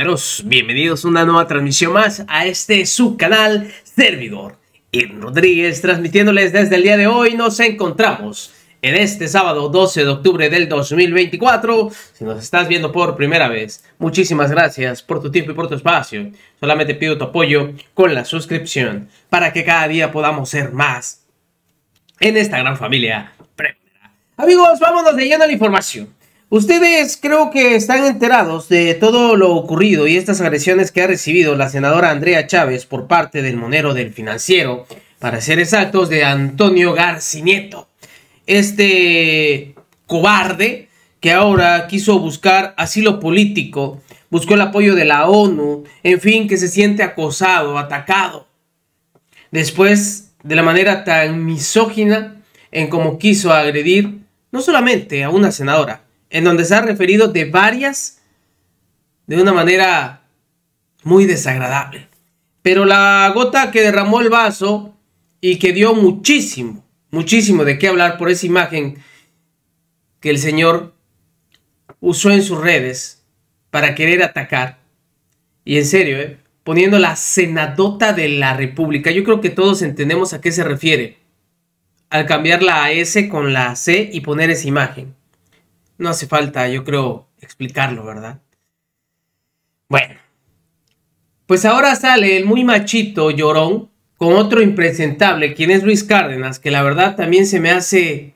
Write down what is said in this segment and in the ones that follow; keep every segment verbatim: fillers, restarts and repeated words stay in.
compañeros, bienvenidos a una nueva transmisión más a este subcanal servidor Irving Rodríguez, transmitiéndoles desde el día de hoy. Nos encontramos en este sábado doce de octubre del dos mil veinticuatro. Si nos estás viendo por primera vez, muchísimas gracias por tu tiempo y por tu espacio. Solamente pido tu apoyo con la suscripción para que cada día podamos ser más en esta gran familia. Amigos, vámonos de lleno a la información. Ustedes creo que están enterados de todo lo ocurrido y estas agresiones que ha recibido la senadora Andrea Chávez por parte del monero del Financiero, para ser exactos, de Antonio Garcinieto. Este cobarde que ahora quiso buscar asilo político, buscó el apoyo de la ONU, en fin, que se siente acosado, atacado. Después de la manera tan misógina en cómo quiso agredir no solamente a una senadora, en donde se ha referido de varias de una manera muy desagradable. Pero la gota que derramó el vaso y que dio muchísimo, muchísimo de qué hablar por esa imagen que el señor usó en sus redes para querer atacar. Y en serio, ¿eh? poniendo la senadota de la República. Yo creo que todos entendemos a qué se refiere al cambiar la S con la C y poner esa imagen. No hace falta, yo creo, explicarlo, ¿verdad? Bueno, pues ahora sale el muy machito llorón con otro impresentable, quien es Luis Cárdenas, que la verdad también se me hace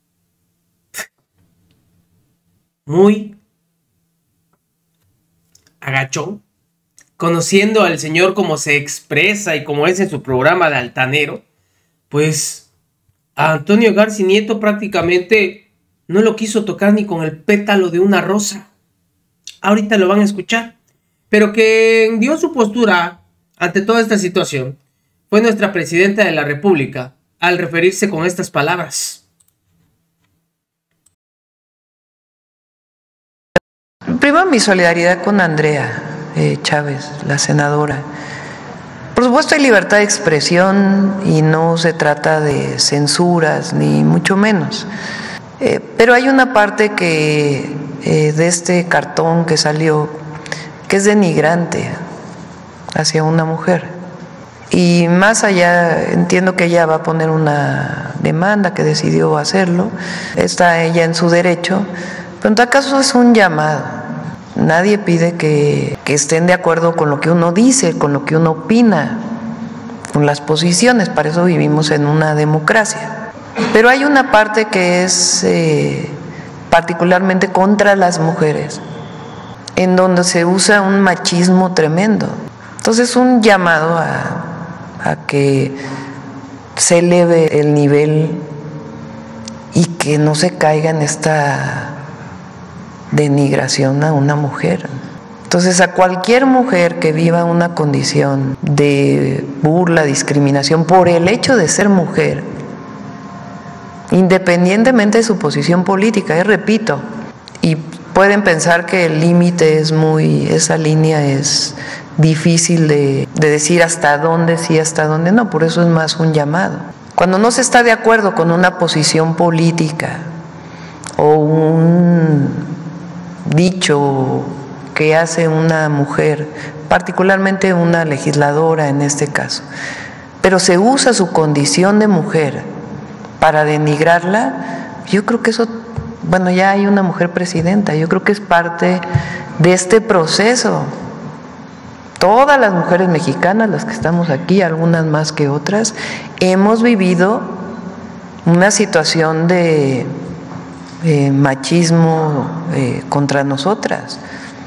muy agachón, conociendo al señor como se expresa y como es en su programa de altanero. Pues a Antonio Garcinieto prácticamente no lo quiso tocar ni con el pétalo de una rosa. Ahorita lo van a escuchar. Pero quien dio su postura ante toda esta situación fue nuestra presidenta de la República, al referirse con estas palabras. Primero, mi solidaridad con Andrea eh, Chávez, la senadora. Por supuesto hay libertad de expresión y no se trata de censuras, ni mucho menos. Eh, pero hay una parte que eh, de este cartón que salió que es denigrante hacia una mujer. Y más allá, entiendo que ella va a poner una demanda, que decidió hacerlo, está ella en su derecho, pero en todo caso es un llamado. Nadie pide que, que estén de acuerdo con lo que uno dice, con lo que uno opina, con las posiciones, para eso vivimos en una democracia. Pero hay una parte que es eh, particularmente contra las mujeres, en donde se usa un machismo tremendo. Entonces, un llamado a, a que se eleve el nivel y que no se caiga en esta denigración a una mujer. Entonces, a cualquier mujer que viva una condición de burla, discriminación por el hecho de ser mujer, independientemente de su posición política, y repito, y pueden pensar que el límite es muy, esa línea es difícil de, de decir hasta dónde sí, hasta dónde no, por eso es más un llamado. Cuando no se está de acuerdo con una posición política o un dicho que hace una mujer, particularmente una legisladora en este caso, pero se usa su condición de mujer para denigrarla, yo creo que eso, bueno, ya hay una mujer presidenta, yo creo que es parte de este proceso. Todas las mujeres mexicanas, las que estamos aquí, algunas más que otras, hemos vivido una situación de eh, machismo eh, contra nosotras,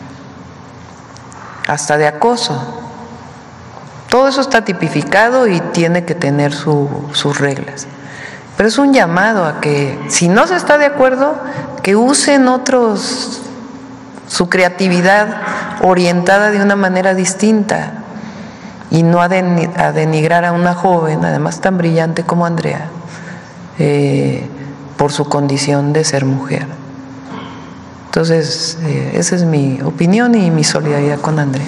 hasta de acoso. Todo eso está tipificado y tiene que tener su, sus reglas. Pero es un llamado a que, si no se está de acuerdo, que usen otros su creatividad orientada de una manera distinta y no a, den, a denigrar a una joven, además tan brillante como Andrea, eh, por su condición de ser mujer. Entonces, eh, esa es mi opinión y mi solidaridad con Andrea.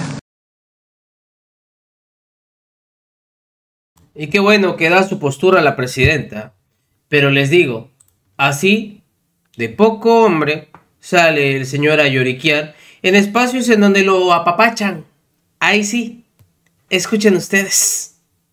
Y qué bueno que da su postura la presidenta. Pero les digo, así, de poco hombre, sale el señor a lloriquear en espacios en donde lo apapachan. Ahí sí, escuchen ustedes.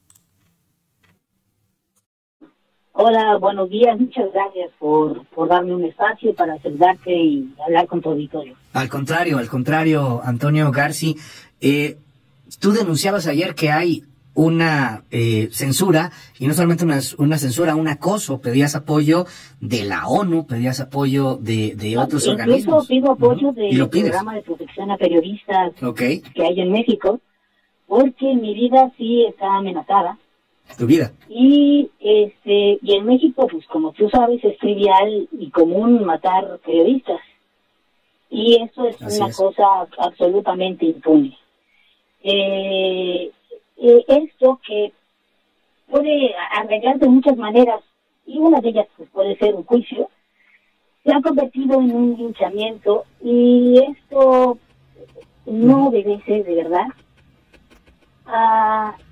Hola, buenos días, muchas gracias por, por darme un espacio para saludarte y hablar con tu auditorio. Al contrario, al contrario, Antonio Garci, eh, tú denunciabas ayer que hay una eh, censura, y no solamente una, una censura, un acoso, pedías apoyo de la ONU, pedías apoyo de, de otros Incluso organismos. pido apoyo Uh-huh. del programa de protección a periodistas okay. que hay en México, porque mi vida sí está amenazada. Tu vida. Y este y en México, pues como tú sabes, es trivial y común matar periodistas. Y eso es Así una es. cosa absolutamente impune. Eh, eh, esto que puede arreglar de muchas maneras, y una de ellas pues, puede ser un juicio, se ha convertido en un linchamiento, y esto no debe ser de verdad. Ah,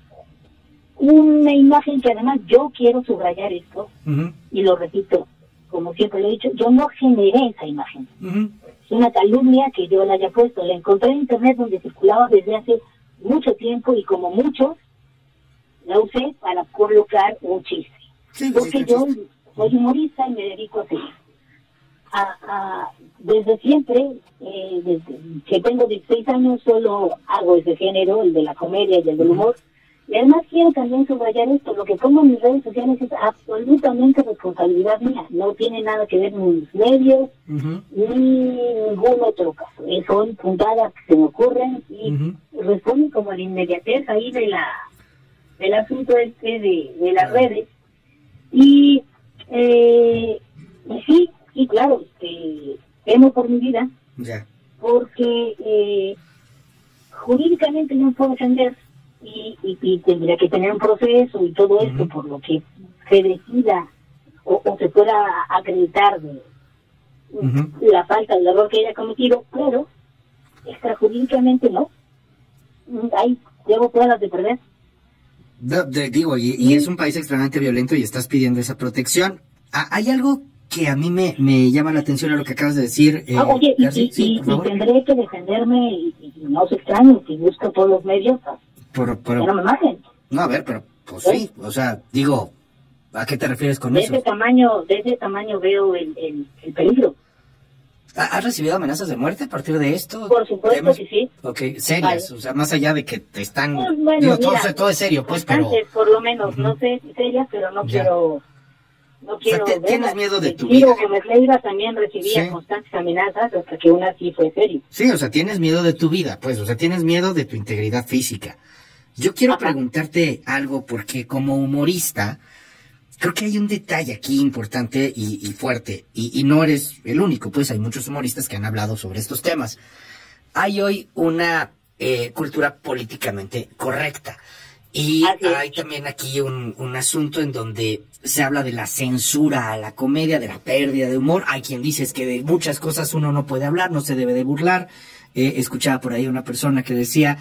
una imagen que además yo quiero subrayar esto, Uh-huh. y lo repito, como siempre lo he dicho, yo no generé esa imagen. Uh-huh. Es una calumnia que yo la haya puesto. La encontré en internet donde circulaba desde hace mucho tiempo, y como muchos, la usé para colocar un chiste. Sí, Porque sí, yo chiste. soy humorista y me dedico a hacer. A, a, desde siempre, eh, desde que tengo dieciséis años, solo hago ese género, el de la comedia y el del humor. Y además quiero también subrayar esto: lo que pongo en mis redes sociales es absolutamente responsabilidad mía. No tiene nada que ver con mis medios, Uh-huh. ni ningún otro caso. Eh, son puntadas que se me ocurren y Uh-huh. responden como a la inmediatez ahí de la del asunto este de, de las redes. Y, eh, y sí, sí, claro, este, temo por mi vida, Ya. porque eh, jurídicamente no puedo defender, y, y, y tendría que tener un proceso y todo esto, Uh-huh. por lo que se decida o, o se pueda acreditar de Uh-huh. la falta del error que haya cometido, pero extrajurídicamente no. Ahí llevo pruebas de perder. De- de- digo, y, y es un país extremadamente violento y estás pidiendo esa protección. Ah, hay algo que a mí me, me llama la atención a lo que acabas de decir. Eh, Ah, oye, y, Garci. y- Sí, y- por y favor. tendré que defenderme, y, y no se extraño, si busco todos los medios, pues, Por- por- que no me maten. no, a ver, pero pues sí, o sea, digo, ¿a qué te refieres con De eso? ese tamaño, de ese tamaño veo el, el, el peligro. ¿Ha- ¿Has recibido amenazas de muerte a partir de esto? Por supuesto Temas- que sí. Ok, serias, Vale. o sea, más allá de que te están... Pues, bueno, digo, todo, mira, todo es serio, pues, pero... bastantes, por lo menos, Ujú. no sé si serias, pero no Ya. quiero... No quiero te- tienes verlas. miedo de tu Ciro vida. Gómez Leiva también recibía Sí. constantes amenazas, hasta que una sí fue serio. Sí, o sea, tienes miedo de tu vida, pues, o sea, tienes miedo de tu integridad física. Yo quiero Ajá. preguntarte algo porque como humorista, creo que hay un detalle aquí importante y, y fuerte, y, y no eres el único, pues hay muchos humoristas que han hablado sobre estos temas. Hay hoy una eh, cultura políticamente correcta. Y Así es. hay también aquí un, un asunto en donde se habla de la censura a la comedia, de la pérdida de humor. Hay quien dice es que de muchas cosas uno no puede hablar, no se debe de burlar. Eh, escuchaba por ahí una persona que decía,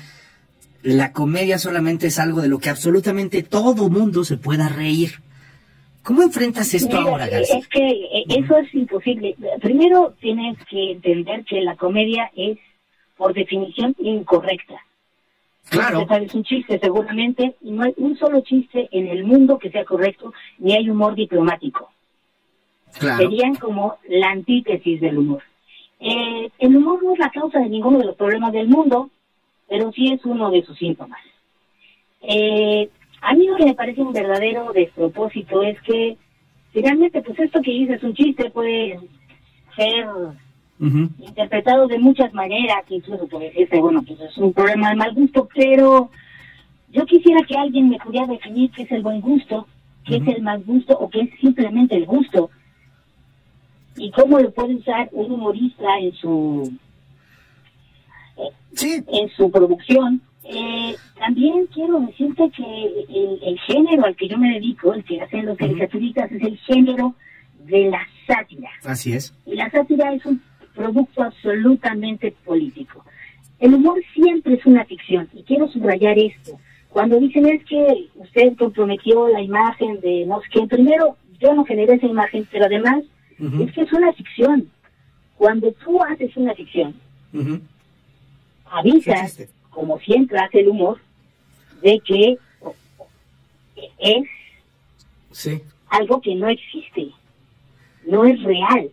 la comedia solamente es algo de lo que absolutamente todo mundo se pueda reír. ¿Cómo enfrentas esto Mira, ahora, Garci? es que eh, eso es imposible. Primero tienes que entender que la comedia es, por definición, incorrecta. Claro. Usted sabe, es un chiste seguramente, y no hay un solo chiste en el mundo que sea correcto, ni hay humor diplomático. Claro. Serían como la antítesis del humor. Eh, el humor no es la causa de ninguno de los problemas del mundo, pero sí es uno de sus síntomas. Eh, a mí lo que me parece un verdadero despropósito es que finalmente, pues esto que dices es un chiste, puede ser Ujú. interpretado de muchas maneras, incluso puede decirse, bueno, pues es un problema de mal gusto, pero yo quisiera que alguien me pudiera definir qué es el buen gusto, qué Ujú. es el mal gusto o qué es simplemente el gusto, y cómo lo puede usar un humorista en su Sí. en su producción. Eh, también quiero decirte que el, el género al que yo me dedico, el que hacen los caricaturistas, es el género de la sátira. Así es. Y la sátira es un producto absolutamente político. El humor siempre es una ficción, y quiero subrayar esto. Cuando dicen es que usted comprometió la imagen de no sé qué, primero, yo no generé esa imagen, pero además Ujú. es que es una ficción. Cuando tú haces una ficción, Ujú. avisa, como siempre hace el humor, de que es sí. algo que no existe, no es real.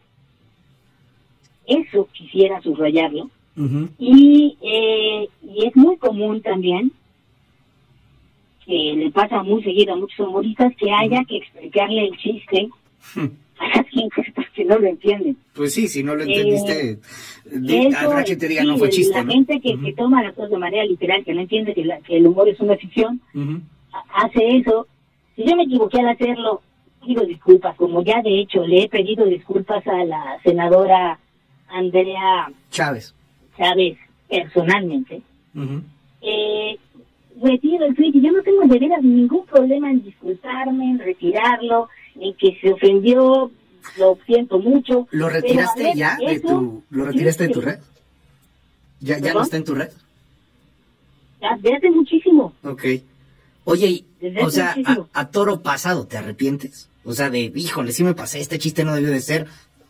Eso quisiera subrayarlo. Uh-huh. Y, eh, y es muy común también, que le pasa muy seguido a muchos humoristas, que haya que explicarle el chiste uh-huh. a las gentes que no lo entienden. Pues sí, si no lo entendiste, Eh, de, eso, habrá que te diga sí, no fue chiste, la ¿no? gente que, Uh-huh. que toma las cosas de manera literal, que no entiende que, la, que el humor es una ficción, Uh-huh. hace eso. Si yo me equivoqué al hacerlo, pido disculpas, como ya de hecho le he pedido disculpas a la senadora Andrea Chávez. Chávez personalmente. Uh-huh. Eh, retiro el tweet y yo no tengo de veras ningún problema en disculparme, en retirarlo, en que se ofendió, lo siento mucho. ¿Lo retiraste pero, ver, ya de eso, tu, lo retiraste de tu sí, red? ¿Ya, ya ¿Perdón? no está en tu red? Desde hace muchísimo. Ok. Oye, y, Desde o hace sea, a, muchísimo. a toro pasado, ¿te arrepientes? O sea, de, híjole, sí me pasé, este chiste no debió de ser,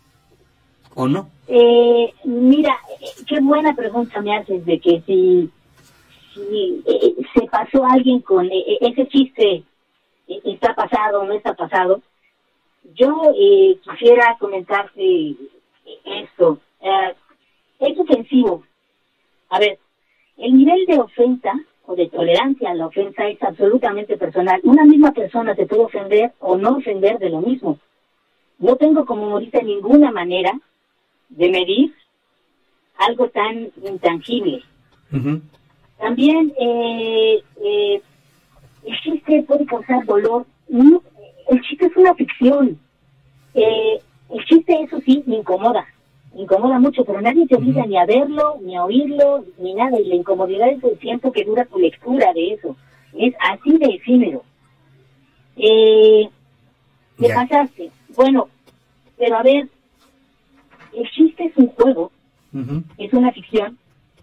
¿o no? Eh, mira, eh, qué buena pregunta me haces de que si, si eh, se pasó alguien con eh, ese chiste, eh, está pasado o no está pasado. Yo eh, quisiera comentarte esto. Eh, es ofensivo. A ver, el nivel de ofensa o de tolerancia a la ofensa es absolutamente personal. Una misma persona se puede ofender o no ofender de lo mismo. No tengo como humorista ninguna manera de medir algo tan intangible. Uh-huh. También eh, eh, el chiste puede causar dolor. No, el chiste es una ficción. Eh, el chiste, eso sí, me incomoda. Me incomoda mucho, pero nadie te obliga uh-huh. ni a verlo, ni a oírlo, ni nada. Y la incomodidad es el tiempo que dura tu lectura de eso. Es así de efímero. Eh, ¿Qué yeah. pasaste? Bueno, pero a ver, el chiste es un juego, uh-huh. es una ficción,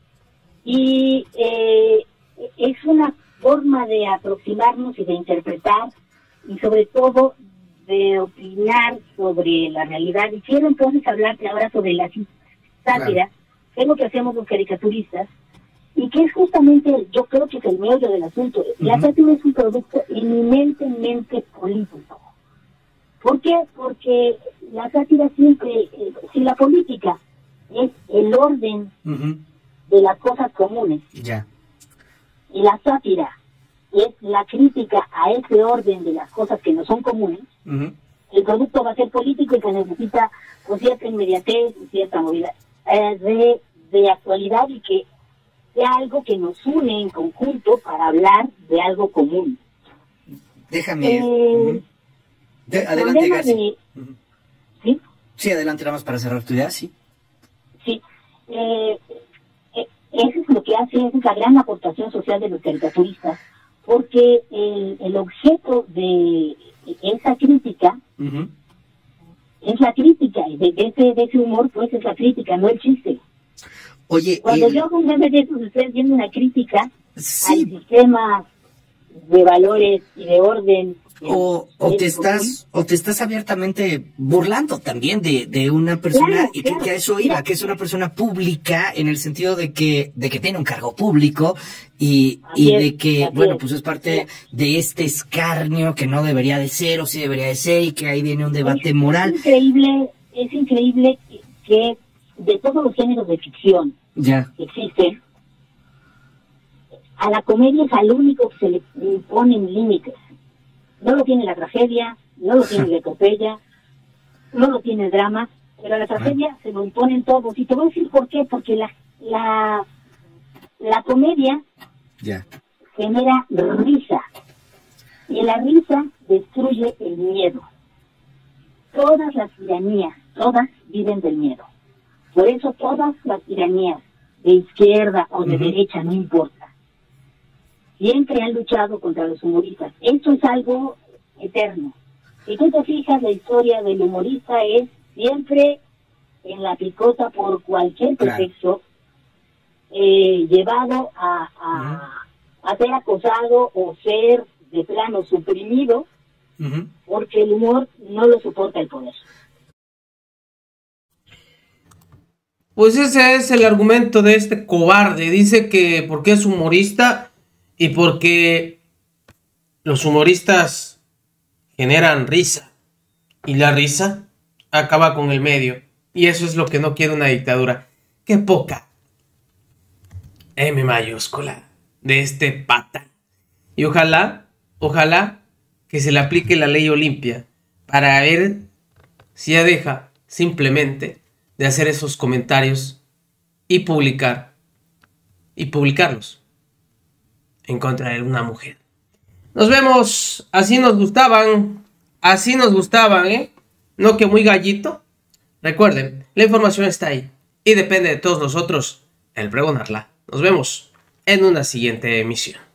y eh, es una forma de aproximarnos y de interpretar, y sobre todo de opinar sobre la realidad. Y quiero entonces hablarte ahora sobre la sátira, claro. que es lo que hacemos los caricaturistas, y que es justamente, yo creo que es el meollo del asunto. Uh-huh. La sátira es un producto eminentemente político. ¿Por qué? Porque la sátira siempre, eh, si la política es el orden uh-huh. de las cosas comunes, yeah. y la sátira es la crítica a ese orden de las cosas que no son comunes, uh-huh. el producto va a ser político y que necesita pues, cierta inmediatez y cierta movida eh, de, de actualidad, y que sea algo que nos une en conjunto para hablar de algo común. Déjame... Eh, uh-huh. De, adelante, García. De, uh-huh. ¿Sí? Sí, adelante, nada más para cerrar tu idea, sí. Sí. Eh, eh, eso es lo que hace, esa es la gran aportación social de los caricaturistas, porque el, el objeto de esa crítica uh-huh. es la crítica, y de, de, ese, de ese humor, pues es la crítica, no el chiste. Oye, cuando el... yo hago un meme de esos, ustedes viendo una crítica sí. al sistema de valores y de orden. O, o te estás o te estás abiertamente burlando también de, de una persona, claro, y que, claro, que a eso iba, claro. que es una persona pública en el sentido de que de que tiene un cargo público y, y de que, bueno, pues es parte de este escarnio que no debería de ser o sí debería de ser, y que ahí viene un debate es, moral. Es increíble, es increíble que, que de todos los géneros de ficción ya. que existen, a la comedia es al único que se le imponen límites. No lo tiene la tragedia, no lo tiene la epopeya, no lo tiene el drama, pero a la tragedia se lo imponen todos. Y te voy a decir por qué, porque la la, la comedia yeah. genera risa, y la risa destruye el miedo. Todas las tiranías, todas viven del miedo. Por eso todas las tiranías, de izquierda o de uh-huh. derecha, no importa, siempre han luchado contra los humoristas. Esto es algo eterno. Si tú te fijas, la historia del humorista es siempre en la picota por cualquier pretexto, claro. eh, llevado a, a, uh-huh. a ser acosado o ser de plano suprimido, uh-huh. porque el humor no lo soporta el poder. Pues ese es el argumento de este cobarde. Dice que porque es humorista y porque los humoristas generan risa. Y la risa acaba con el medio. Y eso es lo que no quiere una dictadura. ¡Qué poca! M mayúscula de este pata. Y ojalá, ojalá que se le aplique la ley Olimpia para ver si ya deja simplemente de hacer esos comentarios y publicar y publicarlos en contra de una mujer. Nos vemos, así nos gustaban, así nos gustaban, ¿eh? No que muy gallito. Recuerden, la información está ahí y depende de todos nosotros el pregonarla. Nos vemos en una siguiente emisión.